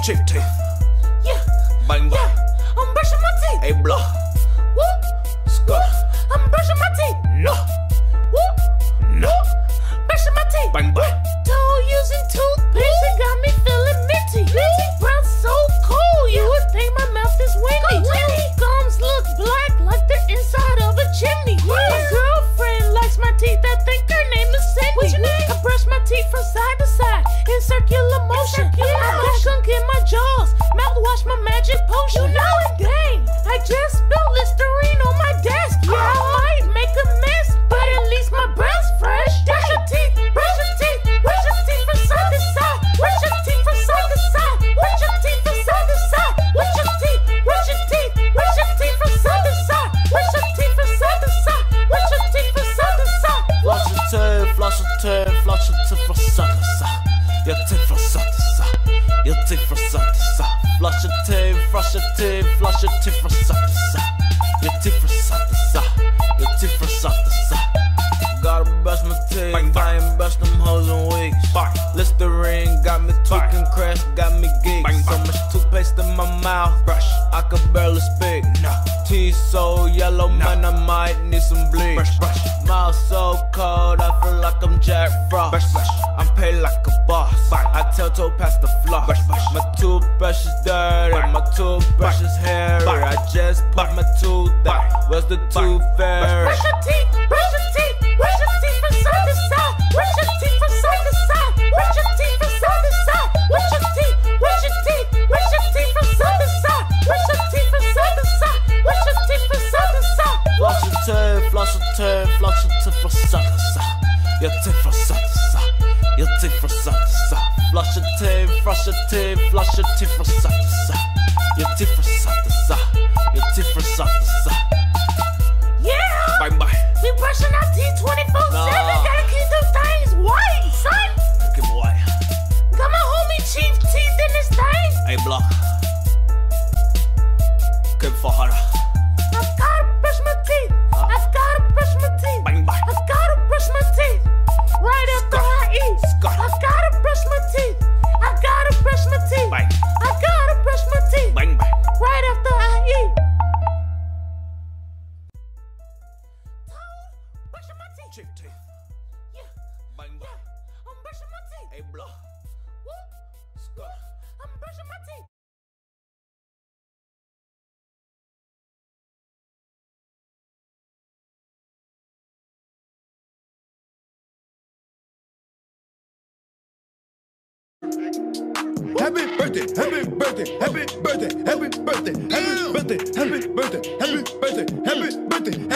Chick teeth. Yeah. Bang bang. Yeah. I'm brushing my teeth. Hey block. Whoop. Skirt. I'm brushing my teeth. No. Whoop. No. Brushing my teeth. Bang bang. Toe using toothpaste. It got me feeling minty. Breath so cold. You would think my mouth is windy. Gums look black like the inside of a chimney. My girlfriend likes my teeth. I think her name is Cindy. What's your name? I brush my teeth from side to side in circular motion. I brush and get my jaws. Mouthwash my magic potion. You know it, dang. I just spilled Listerine on my desk. Yeah, I might make a mess, but at least my breath's fresh. Brush your teeth, brush your teeth, brush your teeth from side to side. Brush your teeth from side to side. Brush your teeth from side to side. Brush your teeth, brush your teeth, brush your teeth from side to side. Brush your teeth from side to side. Brush your teeth from side to side. Floss your teeth, floss your teeth, floss your teeth from side to side. Your teeth from side to side. Your teeth from side to side. Floss your teeth, floss your teeth, floss your teeth from side to side. Your teeth from side to side. Your teeth from side to side. Gotta brush my teeth, I ain't brush them hoes in weeks. Listerine got me tweaking, crash got me geek. So much toothpaste in my mouth, brush, I could barely speak. Teeth so yellow, man, I might need some bleach. Mouth so cold, I feel like I'm Jack Frost. I'm paid like a boss, I tell-toe past the floss. My toothbrush is dirty, my toothbrush is hairy. I just put my tooth out, where's the tooth fairy? Brush your teeth, brush your teeth, brush your teeth from side to side. Brush your teeth from side to side. Brush your teeth from side to side. Brush your teeth, brush your teeth, brush your teeth from side to side. Brush your teeth from side to side. Brush your teeth from side to side. Floss your teeth, floss your teeth, floss your teeth from side to side. Your teeth from side to side. Your teeth from side to side. Floss your teeth, floss your teeth, floss your teeth from side to side. Your teeth from side to side. Your teeth from side to side. Yeah! Bye bye. We brushing our teeth 24/7. Gotta keep them things white, son. Keep it white. Got my homie Chief teeth in this thing. Hey block. Keep for her. I've gotta brush my teeth. I've gotta brush my teeth. Bang bang. I've gotta brush my teeth. Right after I eat. I've gotta brush my teeth. I've gotta brush my teeth. Bang. I've gotta brush my teeth. Bang bang. Right after I eat. Brushing my teeth. Chick teeth. Yeah. Bang bang. Yeah. I'm brushing my teeth. Hey block. Whoop. Skirt. I'm brushing my teeth. Happy birthday, happy birthday, happy birthday, happy birthday, happy birthday, happy birthday, happy birthday, happy birthday,